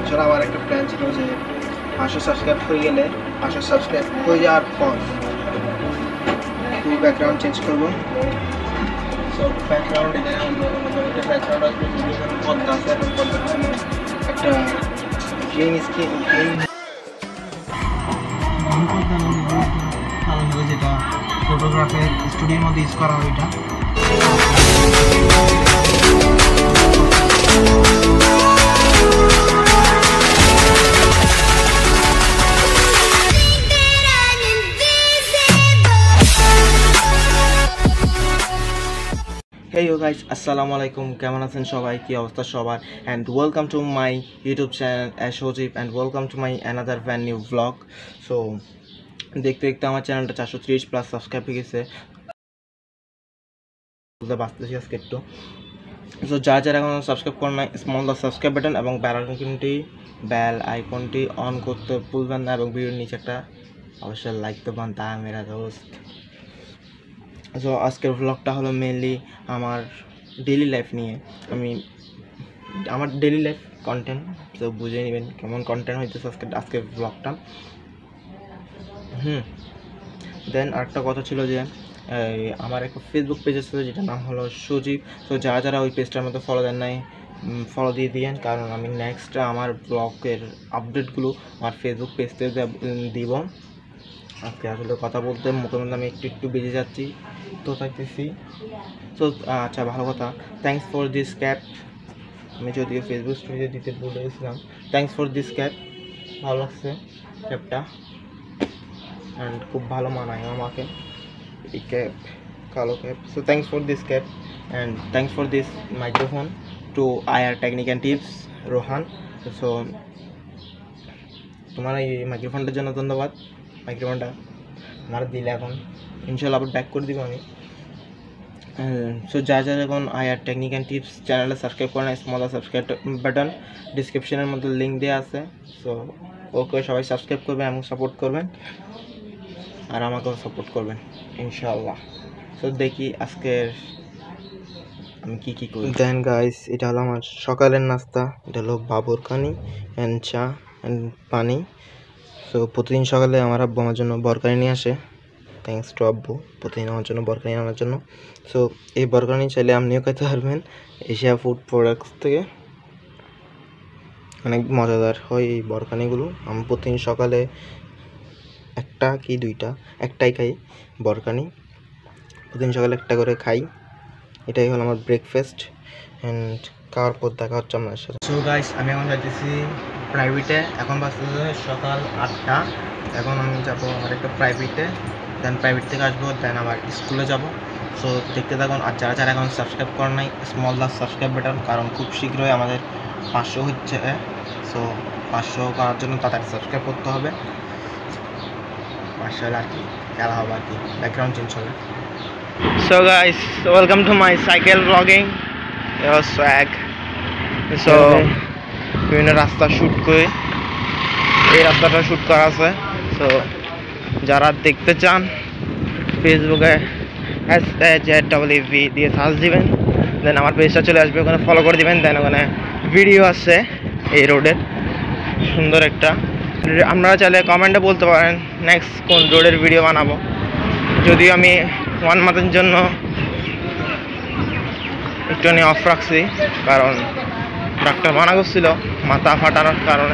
এছাড়া আমার একটা প্ল্যান ছিল যে 500 সাবস্ক্রাইব হয়ে গেলে 500 সাবস্ক্রাইব হয়ে যাওয়ার পর ফুল ব্যাকগ্রাউন্ড চেঞ্জ করবো। সো ব্যাকগ্রাউন্ড একটা ব্যাকগ্রাউন্ড আসবে, পর্দা আছে, পর্দার জন্য একটা গ্রিন স্ক্রিন যেটা ফটোগ্রাফের স্টুডিওর মধ্যে ইউজ করা হয় ওইটা। Hey yo guys, assalamu alaikum, কেমন আছেন সবাই, কি অবস্থা সবার, and welcome to my YouTube channel Ashojip and welcome to my another brand new vlog. So দেখতে দেখতে আমার চ্যানেলটা 430 প্লাস সাবস্ক্রাইব হয়ে গেছে, বাঁচতেছি আজকে একটু। সো যারা এখন সাবস্ক্রাইব করেন না, স্মল দ্য সাবস্ক্রাইব বাটন এবং বেল আইকনটি অন করতে ভুলবেন না এবং ভিডিওর নিচে একটা অবশ্যই লাইক দেবেন, তা মেরা দোস্ত। সো আজকের ভ্লগটা হলো মেনলি আমার ডেইলি লাইফ নিয়ে। আমার ডেইলি লাইফ কন্টেন্ট, তো বুঝে নেবেন কেমন কন্টেন্ট হইতেছে আজকের ভ্লগটা। দেন আরেকটা কথা ছিল যে আমার একটা ফেসবুক পেজ আছে যেটার নাম হলো সজীব। তো যারা ওই পেজটার মধ্যে ফলো দেন নাই, ফলো দিয়ে দিয়েন, কারণ আমি নেক্সট আমার ব্লগের আপডেটগুলো আমার ফেসবুক পেজতে দিব। আজকে আসলে কথা বলতে মুখের মধ্যে আমি একটু বেজে যাচ্ছি, তো থাকতেছি। তো আচ্ছা, ভালো কথা, থ্যাংকস ফর দিস ক্যাপ। আমি যদিও ফেসবুক স্টোরিতে দিতে ভুলে গেছিলাম। থ্যাংকস ফর দিস ক্যাপ, ভালো লাগছে ক্যাপটা, অ্যান্ড খুব ভালো মানায় আমাকে এই ক্যাপ, কালো cap. So thanks for this cap and thanks for this microphone to আয়ার technique and tips Rohan. So তোমার এই মাইক্রোফোনটার জন্য ধন্যবাদ। মাইক্রোফোনটা আমার দিলে এখন ইনশাল্লাহ আবার ব্যাক করে দিব আমি। সো যারা এখন আয়ার টেকনিক অ্যান্ড টিপস চ্যানেলে সাবস্ক্রাইব করেন, স্মল সাবস্ক্রাইব বাটন ডিসক্রিপশনের মধ্যে লিঙ্ক দেওয়া আছে। সো ওকে, সবাই সাবস্ক্রাইব করবেন এবং সাপোর্ট করবেন, আর আমাকেও সাপোর্ট করবেন ইনশাআল্লাহ। সো দেখি আজকের আমি কী করি। দেন গাইস, এটা হলো আমার সকালের নাস্তা। এটা হলো বাবরকানি অ্যান্ড চা অ্যান্ড পানি। সো প্রতিদিন সকালে আমার আব্বু আমার জন্য বরকানি নিয়ে আসে। থ্যাংকস টু আব্বু প্রতিদিন আমার জন্য বরকানি আনার জন্য। সো এই বরকানি চাইলে আপনিও খেতে পারবেন এশিয়া ফুড প্রোডাক্টস থেকে। অনেক মজাদার হয় এই বরকানিগুলো। আমি প্রতিদিন সকালে একটা কি দুইটা, একটাই খাই বরকানি, প্রতিদিন সকালে একটা করে খাই। এটাই হলো আমার ব্রেকফাস্ট, অ্যান্ড খাওয়ার পর দেখা হচ্ছে আপনার সাথে। সো গাইস, আমি এখন যাইতেছি প্রাইভেটে। এখন বাজতেছে সকাল 8টা। এখন আমি যাবো আমার একটা প্রাইভেটে, দেন প্রাইভেট থেকে আসবো, দেন আবার স্কুলে যাব। সো দেখতে থাকুন। আর যারা এখন সাবস্ক্রাইব করেন নাই, স্মল দ্য সাবস্ক্রাইব বাটন, কারণ খুব শীঘ্রই আমাদের 500 হচ্ছে। সো 500 করার জন্য তাড়াতাড়ি সাবস্ক্রাইব করতে হবে। 500 আর কি খেলা হবে, আর কি ব্যাকগ্রাউন্ড চেঞ্জ হবে। So guys, welcome to my cycle ব্লগিং swag. সো বিভিন্ন রাস্তা শ্যুট করে, এই রাস্তাটা শ্যুট করা আছে। সো যারা দেখতে চান ফেসবুকে SHWV দিয়ে সার্চ দিবেন, দেন আমার পেজটা চলে আসবে, ওখানে ফলো করে দিবেন। দেন ওখানে ভিডিও আছে এই রোডের সুন্দর একটা। আপনারা চাইলে কমেন্টে বলতে পারেন নেক্সট কোন রোডের ভিডিও বানাবো। যদিও আমি 1 মান্থের জন্য একটুখানি অফ রাখছি, কারণ ডাক্তার মানা করছিল মাথা ফাটানোর কারণে।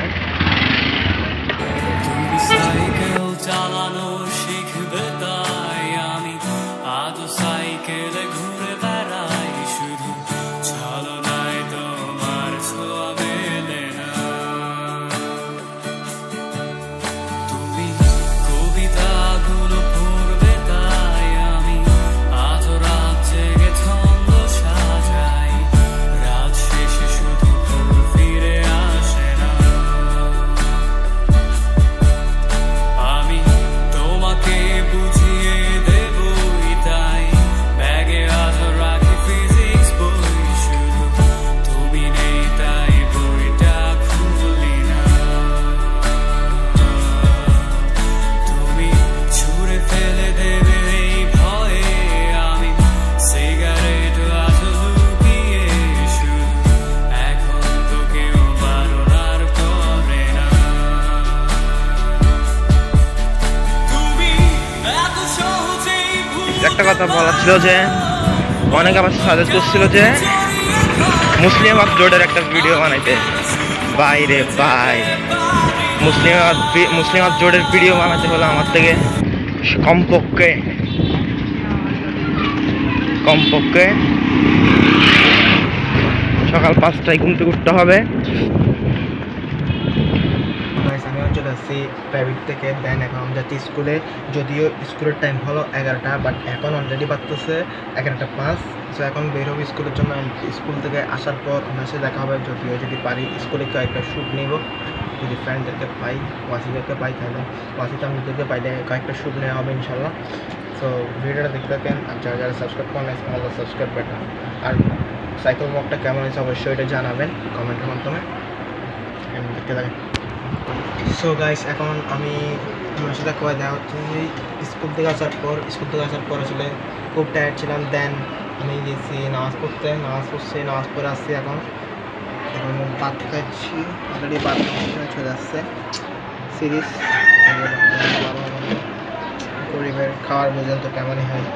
একটা কথা বলার ছিল যে অনেকে আমার সাজেস্ট করছিল যে মুসলিমাবাদ জোটের একটা ভিডিও বানাইতে। বাইরে ভাই, মুসলিমাবাদ জোটের ভিডিও বানাতে হলে আমার থেকে কমপক্ষে সকাল 5টায় ঘুম থেকে উঠতে হবে। আমি চলে আসছি প্রাইভেট থেকে, দেন এখন আমি যাচ্ছি স্কুলে। যদিও স্কুলের টাইম হলো 11টা, বাট এখন অলরেডি বাজতেছে 11:05। সো এখন বের হবো স্কুলের জন্য। স্কুল থেকে আসার পর ওনার সাথে দেখা হবে, যদি পারি স্কুলে কয়েকটা শ্যুট নেব। যদি ফ্রেন্ডদেরকে পাই, ওয়াসিদেরকে পাই, তাহলে ওয়াসি তামদেরকে পাইলে কয়েকটা শ্যুট নেওয়া হবে ইনশাল্লাহ। সো ভিডিওটা দেখতে থাকেন, আর যারা সাবস্ক্রাইব করেন সাবস্ক্রাইব বাটন। আর সাইকেল ওয়াকটা কেমন হয়েছে অবশ্যই এটা জানাবেন কমেন্টের মাধ্যমে। দেখতে থাকেন। সো গাইস, এখন আমি আমার সাথে কয়ে দেওয়া হচ্ছে স্কুল থেকে আসার পর আসলে খুব টায়ার্ড ছিলাম। দেন আমি গেছি নামাজ পড়তে, নামাজ পড়ে আসছি। এখন ভাত খাচ্ছি, অলরেডি ভাত চলে আসছে সিরিজ। গরিবের খাওয়ার পর্যন্ত কেমনই হয়।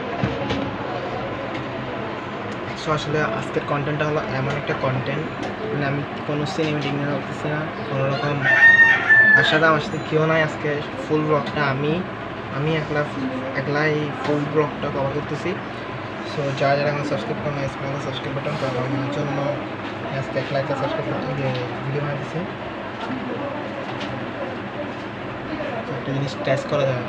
সো আসলে আজকের কন্টেন্টটা হলো এমন একটা কন্টেন্ট, মানে আমি কোনো সিনেমেটিক নিয়ে ভাবতেছি না, কোনো রকম আর সাথে আমার সাথে কেউ নাই। আজকে ফুল ব্লগটা আমি একলাই ফুল ব্লগটা কভার করতেছি। সো যারা এখন সাবস্ক্রাইব করেন সাবস্ক্রাইব বাটন করার জন্য আজকে একলা সাবস্ক্রাইব করতে ভিডিও বানাতেছি। একটা জিনিস টেস্ট করা যাবে,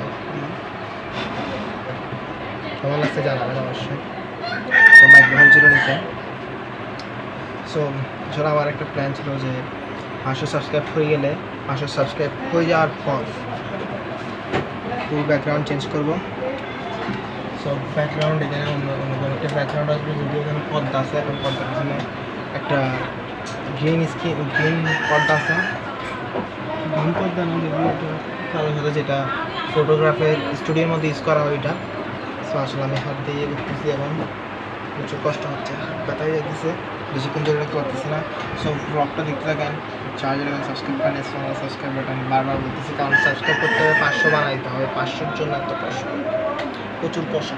কেমন লাগছে জানাবেন অবশ্যই। সো মাইক্রোফোন ছিল নিচে। সো আসলে আমার একটা প্ল্যান ছিল যে 500 সাবস্ক্রাইব হয়ে যাওয়ার পর পুরো ব্যাকগ্রাউন্ড চেঞ্জ করবো। সো ব্যাকগ্রাউন্ড এখানে অন্য একটা ব্যাকগ্রাউন্ড আসবে। যদিও এখানে পর্দা আছে, এখন পর্দার পিছনে একটা গ্রিন পর্দা আছে, গ্রিন পর্দা না, যদিও এটা কালো সাথে, যেটা ফটোগ্রাফের স্টুডিওর মধ্যে ইউজ করা হয় এটা। সো আসলে আমি হাত দিয়ে করতেছি, এখন প্রচুর কষ্ট হচ্ছে, ব্যথা হয়ে যাচ্ছে, বেশিক্ষণ ধরে রাখতে পারতেছি না। সো ব্লগটা দেখতে থাকেন। চার্জের সাবস্ক্রাইব করেন সাবস্ক্রাইব বাটন বারবার বলতেছি, কারণ সাবস্ক্রাইব করতে হবে 500 বানাইতে হবে। 500-র জন্য এত কষ্ট, প্রচুর কষ্ট।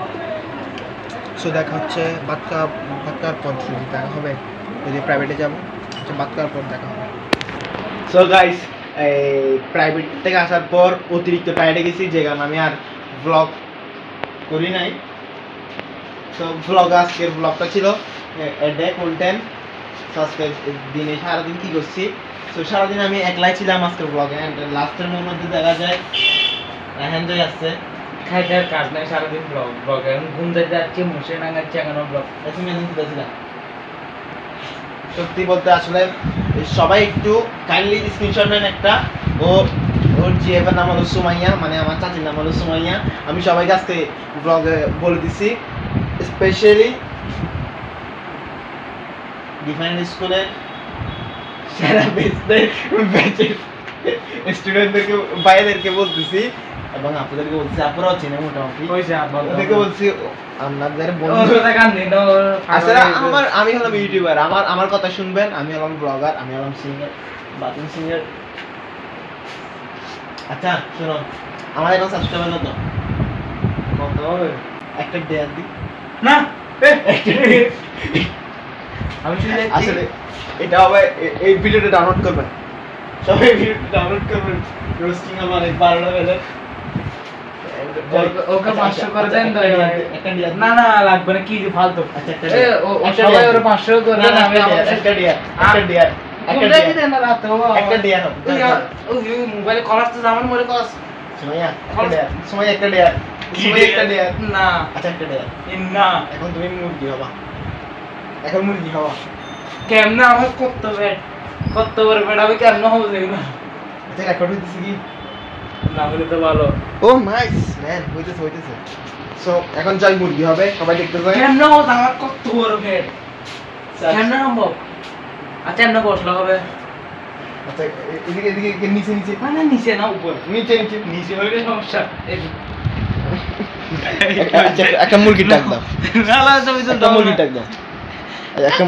সো দেখা হচ্ছে ভাত খাওয়ার পর দেখা হবে। যদি প্রাইভেটে যাবো, ভাত খাওয়ার পর দেখা হবে। সো গাইস, এই প্রাইভেট থেকে আসার পর অতিরিক্ত টায়ার্ডে গেছি, যে কারণে আমি আর ব্লগ করি নাই। তো আজকের ব্লগটা ছিল কন্টেন্ট। দিনে সারাদিন কী করছি। তো সারাদিন আমি একলাই ছিলাম আজকের ব্লগে। লাস্টের মধ্যে দেখা যায় হ্যান্ডই আসছে, খাইটার কাজ নাই, সারাদিন ব্লগ এখন ঘুম থেকে যাচ্ছি, মুছে নাঙাচ্ছি, এখনো ব্লগ ছিলাম। সত্যি বলতে আসলে সবাই একটু কাইন্ডলি স্ক্রিনশট নেন একটা। ওর জিএফের নাম হলো সুমাইয়া, মানে আমার চাচির নাম হলো সুমাইয়া। আমি সবাইকে আজকে ব্লগে বলে দিছি, স্পেশালি ডিফারেন্ট স্কুলের সারা ব্যাচের স্টুডেন্টদেরকে ভাইদেরকে বলতেছি, এবং আপনাদেরকে বলছি, আপনারাও চেনে মোটামুটি, ওদেরকে বলছি আপনাদের বন্ধু। আসলে আমি হলাম ইউটিউবার, আমার কথা শুনবেন। আমি হলাম ব্লগার, আমি হলাম সিঙ্গার, বাথরুম সিঙ্গার। আচ্ছা শোনো, আমার এখন সাবস্ক্রাইবার কত হবে? একটা দেয়ার দিই না, আমি আসলে এটা হবে। এই ভিডিওটা ডাউনলোড করবেন সবাই, ভিডিওটা ডাউনলোড করবেন। রোস্টিং আমার 12টা বেলা। ওকে 500 করে দেন তো। না না লাগবে না, কি ফালতু। সবাই ওরা 500 করে দেন। আমি একটা ডিয়ার মোবাইলে কলাস তো আমার মোবাইলে কলাস সময় একটা ডিয়ার না। আচ্ছা একটা ডিয়ার না, এখন তুমি মুরগি হবা, এখন মুরগি হবা কেমনে? আমার কর্তব্য বেটা, আমি কেমন হবো না? আচ্ছা রেকর্ড হইতেছে কি না হলে তো ভালো। ও নাইস ম্যান, হইতেছে। সো এখন যাই মুরগি হবে, সবাই দেখতে যায়। কেমনে হবো আমার কর্তব্য বেট, কেমনে সম্ভব? আচ্ছা এমন বসলো হবে। আচ্ছা এদিকে নিচে মানে নিচে না উপর, নিচে হইলে সমস্যা। আচ্ছা একটা মুরগি টাক দাও। না না তুমি তো একটা মুরগি টাক দাও। একটা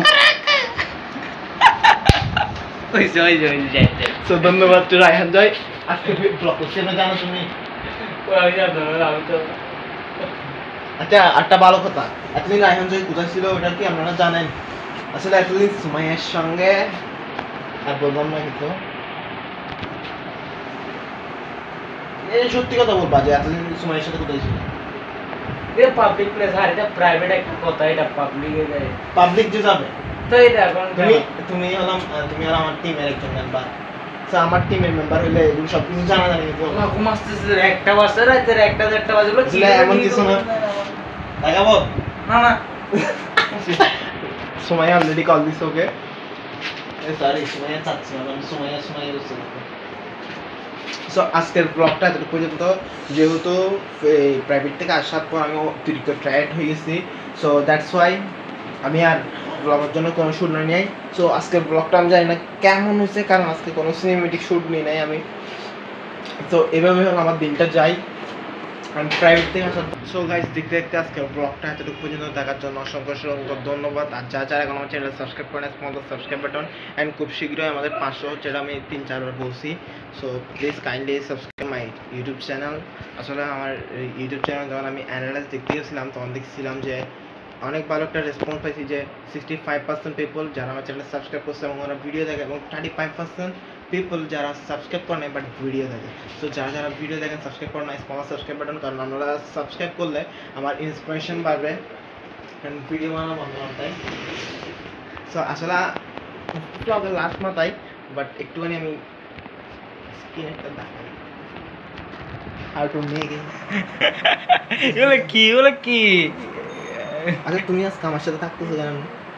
ওই সো ধন্যবাদ টু রায়হান জয়। আজকে ব্লগ করছে না, জানো তুমি? আমি তো আচ্ছা একটা ভালো কথা, এতদিন রায়হান জয় কোথায় ছিল ওটা কি আপনারা জানেন? আসলে এতদিন সুমাইয়ার সঙ্গে আর বললাম না কিছু, এই সত্যি কথা বলবা যে এতদিন সুমাইয়ার সাথে কোথায় ছিল? এটা পাবলিক প্লেস, আর এটা প্রাইভেট একটা কথা, এটা পাবলিকে যায়। পাবলিক যে যাবে, তো এটা এখন তুমি আর আমার টিমের একজন মেম্বার, আমার টিমের মেম্বার হইলে এগুলো সব কিছু জানা জানি ঘুমাচ্ছে একটা বাজে, রাতের 1টা 1টা বাজে, এমন কিছু না। দেখাবো না না সুমাইয়া অলরেডি কল দিছে ওকে, সরি সুমাইয়া চাচ্ছি না, আমি সুমাইয়া বলছি। সো আজকের ব্লগটা এতটুকু পর্যন্ত, যেহেতু প্রাইভেট থেকে আসার পর আমি অতিরিক্ত টায়ার্ড হয়ে গেছি, সো দ্যাটস ওয়াই আমি আর ব্লগের জন্য কোনো শ্যুট নিই নাই। সো আজকের ব্লগটা আমি জানি না কেমন হয়েছে, কারণ আজকে কোনো সিনেমেটিক শ্যুট নিই নাই আমি। তো এভাবে হলো আমার দিনটা যাই আমি প্রাইভেট থেকে আসার। সো গাইস দেখতে দেখতে আজকের ব্লগটা এতটুকু পর্যন্ত দেখার জন্য অসংখ্য ধন্যবাদ। আর যারা এখন আমার চ্যানেল সাবস্ক্রাইব করেন, স্মল সাবস্ক্রাইব বাটন, অ্যান্ড খুব শীঘ্রই আমাদের 500 হচ্ছে, এটা আমি 3-4 বার বলছি। So please kindly subscribe my YouTube channel. আসলে আমার ইউটিউব চ্যানেল যখন আমি অ্যানালাইজ দেখতে গেছিলাম তখন দেখছিলাম যে অনেক ভালো একটা রেসপন্স পাইছি, যে 65% পিপল যারা আমার চ্যানেল সাবস্ক্রাইব করছে এবং ওরা ভিডিও দেখে, এবং 35% পিপল যারা সাবস্ক্রাইব করে না বাট ভিডিও দেখে। সো যারা ভিডিও দেখেন সাবস্ক্রাইব করে না, স্মল সাবস্ক্রাইব বাটন, কারণ আপনারা সাবস্ক্রাইব করলে আমার ইন্সপিরেশন বাড়বে অ্যান্ড ভিডিও বানানো বন্ধ তাই। সো আসলে ব্লগের লাস্ট মাথায় বাট একটুখানি আমি স্ক্রিন একটা দেখাই, হাউ টু মেক এগুলো কি আচ্ছা তুমি আজকে আমার সাথে থাকতেছো কেন?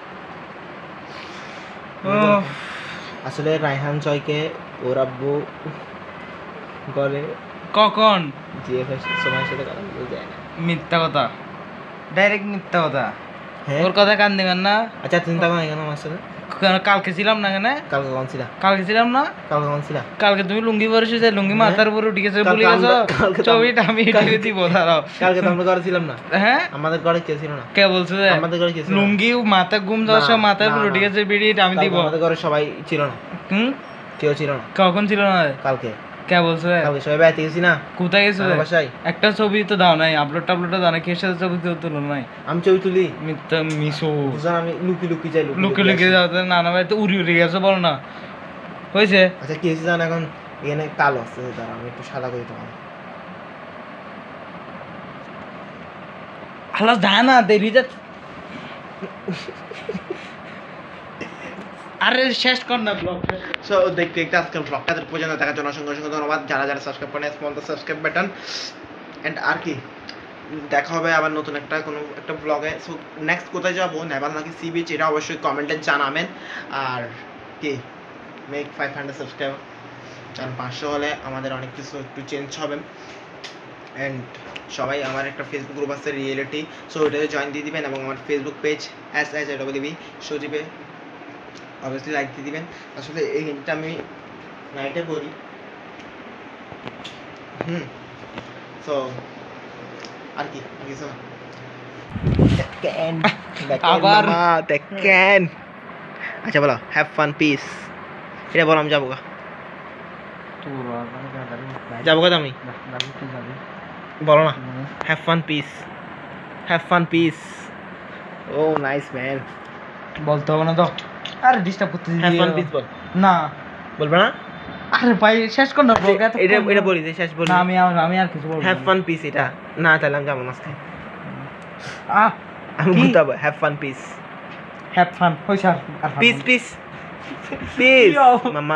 আসলে রায়হান জয়কে ওর আব্বু বলে কখন জিএফএস সময়ের সাথে কথা বলতে যায় না। মিথ্যা কথা, ডাইরেক্ট মিথ্যা কথা। হ্যাঁ ওর কথা কান দিবেন না। আচ্ছা চিন্তা করো কেন আমার সাথে? কালকে ছিলাম না কেন? কালকে কখন ছিলা? কালকে ছিলাম না। কালকে কখন ছিলা? কালকে তুমি লুঙ্গি পরেছো, যে লুঙ্গি মাথার উপর উঠে গেছে বলে গেছো, ছবিটা আমি এডিট দিব দাঁড়াও। কালকে তো আমরা ঘরে ছিলাম না। হ্যাঁ আমাদের ঘরে কে ছিল না? কে বলছো যে আমাদের ঘরে কে ছিল? লুঙ্গি মাথা ঘুম যাওয়ার সময় মাথার উপর উঠে গেছে বিড়িট আমি দিব। আমাদের ঘরে সবাই ছিল না। কেউ ছিল না। কখন ছিল না? কালকে। কে বলছো? কালকে সবাই বাইরে গেছি না। কোথায় গেছো? বাসায়। একটা ছবি তো দাও নাই, আপলোড দাও নাই, কে সাথে ছবি তুলো নাই? আমি ছবি তুলি। মিথ্যা মিশো। বুঝলাম আমি লুকি যাই। লুকি যাও না না ভাই, তো উড়ি গেছো বলো না হয়েছে। আচ্ছা কি হয়েছে জানো? এখন এখানে কালো আছে, দাঁড়া আমি একটু সাদা করি তোমার। আল্লাহ জানা দেরি যাচ্ছে। আরে শেষ কর না ব্লগ। সো দেখতে আজকের ব্লগটা পর্যন্ত দেখার জন্য অসংখ্য ধন্যবাদ। যারা সাবস্ক্রাইব করেন স্মল সাবস্ক্রাইব বাটন, এন্ড আর কি দেখা হবে আবার নতুন কোনো একটা ব্লগে। সো নেক্সট কোথায় যাবো, নেপাল নাকি সি বিচ, এটা অবশ্যই কমেন্টে জানাবেন। আর কি মেক 500 সাবস্ক্রাইব, কারণ 500 হলে আমাদের অনেক কিছু একটু চেঞ্জ হবে। অ্যান্ড সবাই আমার একটা ফেসবুক গ্রুপ আছে রিয়েলিটি, সো ওটাতে জয়েন দিয়ে দিবেন, এবং আমার ফেসবুক পেজ SHIWB সজীবে অবভিয়াসলি লাইক দিয়ে দিবেন। আসলে এই গেমটা আমি নাইটে করি। সো আর কি কিছু না। আবার দেখেন। আচ্ছা বলো হ্যাভ ফান পিস, এটা বলো আমি যাবো গা। যাবো গা আমি, বলো না। Have fun peace. Oh nice man. বলতে হবে না তো, আরে ডিস্টার্ব করতে হ্যাভ ফান পিস বল না, বলবে না? আরে ভাই শেষ কর না ব্লগ। এটা বলি দে, শেষ বলি। না আমি আর কিছু বলবো। হ্যাভ ফান পিস এটা না, তাহলে আমি যাবো না আজকে। আমি বলতে হবে have fun peace. Have fun হইছে আর পিস মামা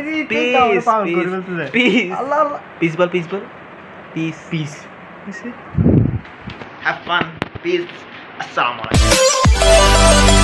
পিস আল্লাহ পিস বল পিস হ্যাভ ফান পিস। আসসালামু আলাইকুম।